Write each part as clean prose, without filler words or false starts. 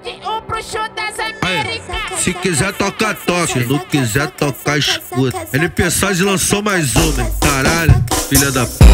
um pro show das Américas. Se quiser tocar, toca. Se não quiser tocar, escuta. NP Saz lançou mais uma, hein? Caralho, filha da puta.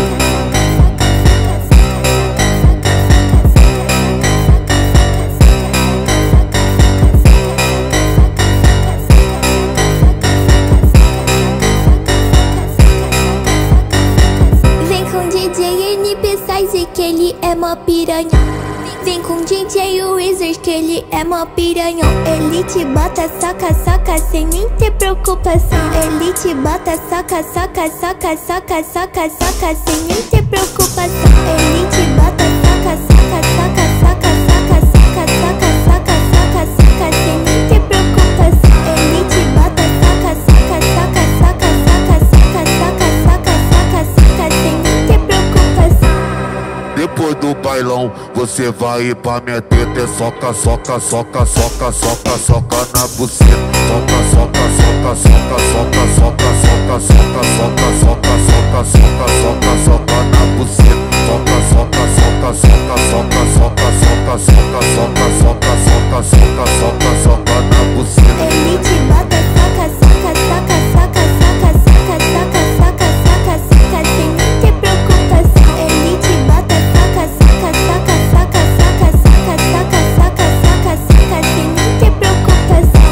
Que ele é mó piranha. Vem com DJ Wizard que ele é mó piranhão. Ele te bota, soca, soca sem nem ter preocupação. Ele te bota, soca, soca, soca, soca, soca, soca sem nem ter preocupação. Ele te bota, soca, soca, soca, soca, soca, soca, soca, soca, soca, soca sem nem ter preocupação. Ele te bota, soca, soca, soca, soca, soca, soca, soca, soca, soca, soca sem nem ter preocupação. Depois do bailão, você vai ir pra minha teta. É soca, soca, soca, soca, soca, soca na buceta. Soca, soca, soca, soca, soca, soca, soca, soca, soca, soca, soca, soca, soca, soca na buceta. Soca, soca, soca, soca, soca, soca, soca, soca, soca, soca, soca, soca, soca, soca na buceta. Ele te bota, soca, soca, soca, soca, soca, soca, soca, soca, soca, soca sem nem ter preocupação. Ele te bota, soca, soca, soca, soca, soca, soca, soca, soca, soca, soca sem nem ter preocupação.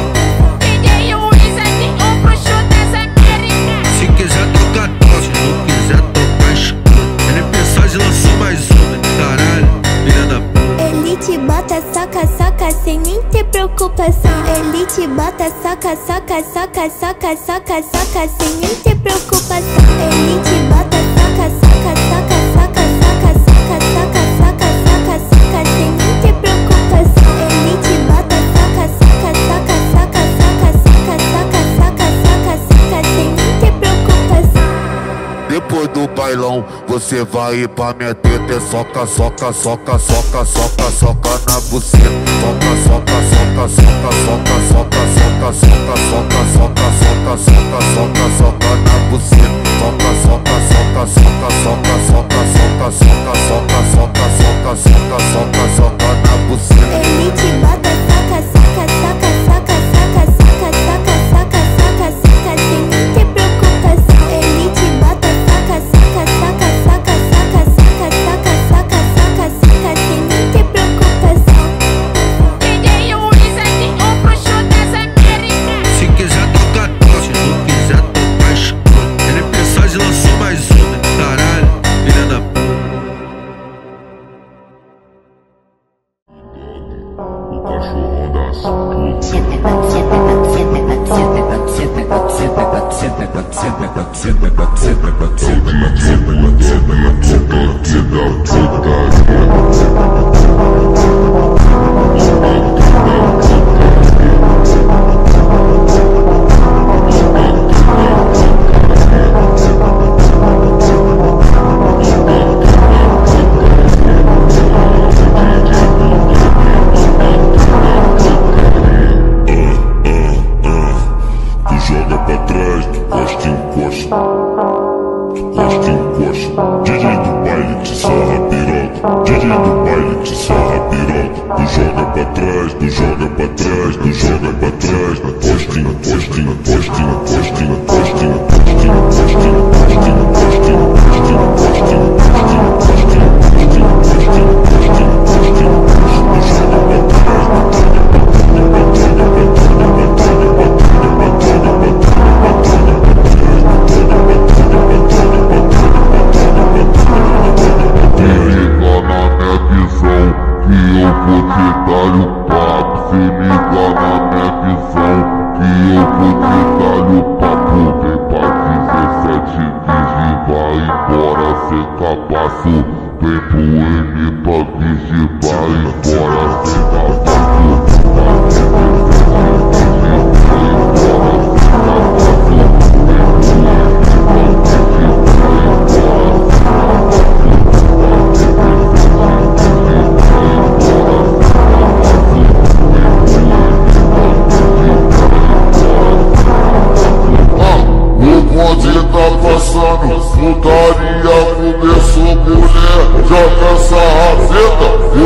DJ Wizard um pro show das Américas. Se quiser tocar, toca. Se não quiser tocar, escuta. NP Saz lançou mais uma, hein? Caralho, filha da puta. Ele te bota, soca, soca sem nem ter preocupação. Ele te bota, soca, soca, soca, soca, soca, soca sem nem ter preocupação. Ele te bota, soca, soca, soca, soca, soca, soca, soca, soca, soca, soca sem nem ter preocupação. Ele te bota, soca, soca, soca, soca, soca, soca, soca, soca, soca, soca sem nem ter preocupação. Depois do bailão, você vai ir pra minha teta. É soca, soca, soca, soca, soca, soca na buceta. Soca, soca, soca, soca, soca, soca, soca, soca, soca, soca, soca, soca, soca, soca na buceta. Soca, soca, soca, soca, soca, soca, soca, soca, soca, soca, soca, soca, soca, soca na buceta. Ele te bota, soca, soca, soca, soca, soca, soca, soca, soca, soca, soca sem nem ter preocupação. Ele te bota, soca, soca, soca, soca, soca, soca, soca, soca, soca, soca sem nem ter preocupação. DJ Wizard um pro show das Américas. Se quiser tocar, toca. Se não quiser tocar, escuta. NP Saz lançou mais uma, hein? Caralho, filha da puta. O cachorrão da joga pra trás, encosta, encosta. Encosta, encosta. DJ do baile te sarra piroca. DJ do baile te sarra piroca. Tu joga pra trás, tu joga pra trás, tu joga pra trás. Encosta, encosta, encosta, encosta, encosta, encosta, encosta, encosta, encosta, encosta, encosta, encosta, encosta, vem pro M pra vigiar, embora sem capaço. Putaria começou, mulher, joga essa rafeta.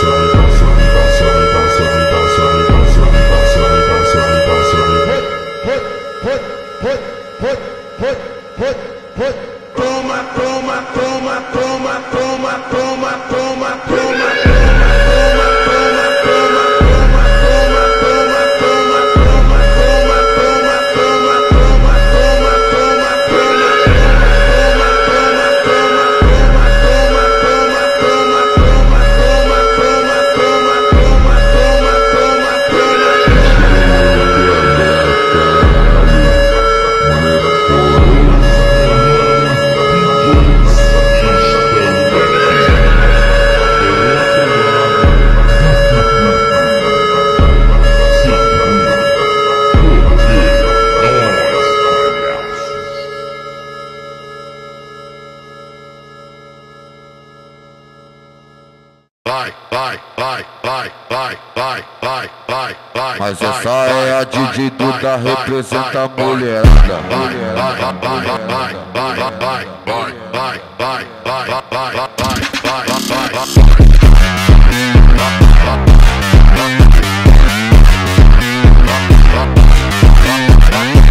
Mas essa é a DJ Duda, representa a mulherada. Vai.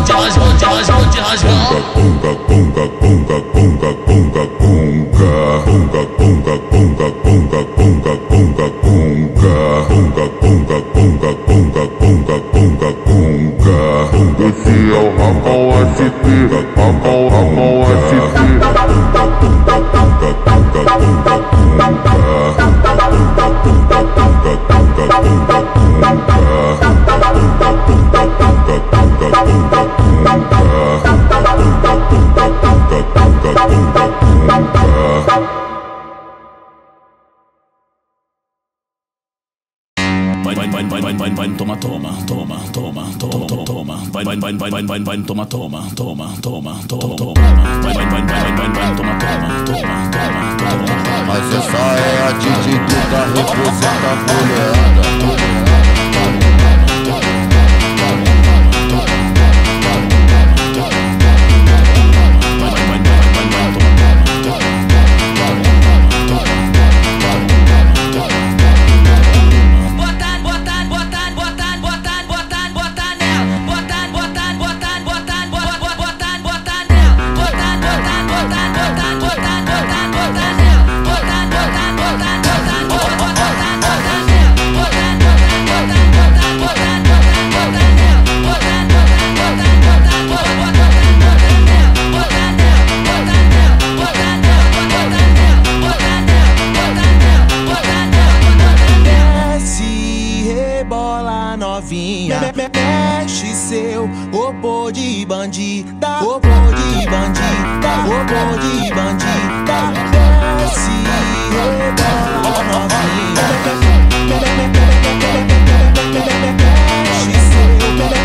pode rasgar, pode rasgar, pode rasgar. Conga, conga, conga, conga, conga, conga, conga, conga, conga, conga, conga, conga, conga, conga, conga, conga, conga, conga, conga, conga. Esse é o Ramon SP, Ramon SP. Vai, toma, toma, toma, toma, toma, toma, vai, toma, toma, toma, toma, toma, vai, toma, toma, toma, toma. Mas essa é a DJ Duda, representa a mulherada. Mexe seu opô de bandida, opô de bandida, opô de bandida. Desce, rebola novinha. Mexe seu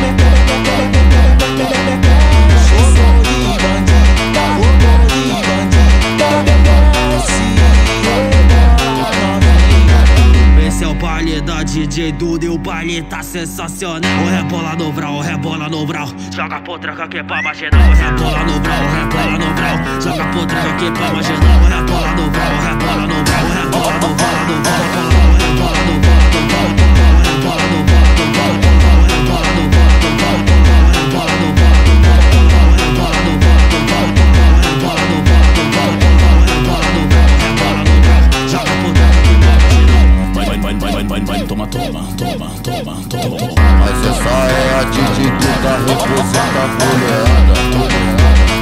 opô de bandida, opô de bandida. Desce, rebola novinha. Esse é o baile da DJ Duda e o baile tá sensacional. O rebola no vral, o rebola no vral. Joga potranca que é pra marginal. O rebola no vral, o rebola no vral. Joga potranca que é pra marginal. O rebola no vral, o rebola no vral. O rebola no vral, no vral, o rebola no vral, no vral, o rebola no vral, no vral, o rebola no vral, no vral, o rebola no vral, no vral, o rebola no vral, no vral, o rebola no vral, no vral, o rebola no vral, rebola no vral. Joga potranca que é pra marginal. Vai, toma, toma, toma, toma, toma. Mas essa é a DJ Duda, representa a mulherada.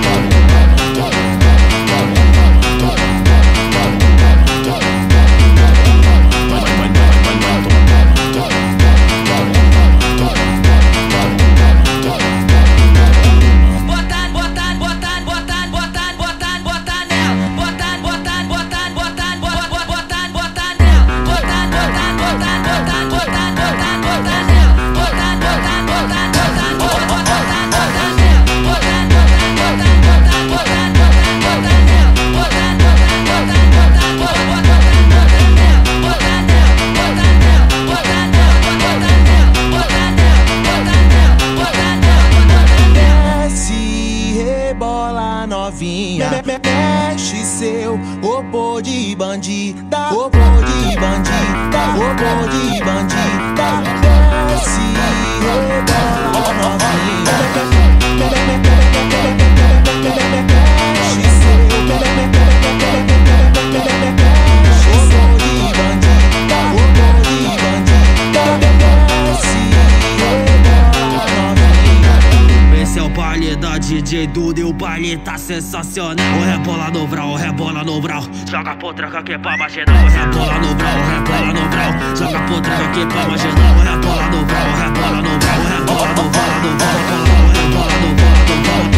Mexe seu opô de bandida, opô de bandida, opô de bandida. Desce, rebola novinha. Mexe seu opô de bandida, opô de bandida. Desce, rebola novinha. Esse é o baile da DJ Duda e o baile tá sensacional. O rebola no vral, o rebola no vral. Joga potranca que é pra marginal. O rebola no vral, o rebola no vral. Joga potranca que é pra marginal. O rebola no vral, o rebola no vral. O rebola no vral, no vral, o rebola no vral, no vral.